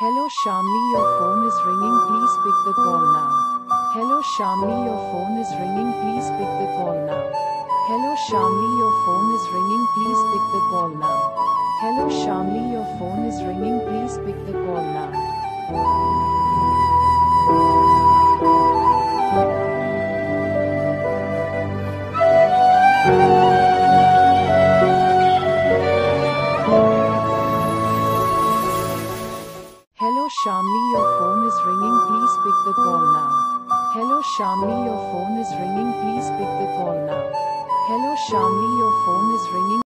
Hello Shamli, your phone is ringing, please pick the call now. Hello Shamli, your phone is ringing, please pick the call now. Hello Shamli, your phone is ringing, please pick the call now. Hello Shamli, your phone is ringing, please pick the call now. Hello Shamli, your phone is ringing, please pick the call now. Hello Shamli, your phone is ringing, please pick the call now. Hello Shamli, your phone is ringing.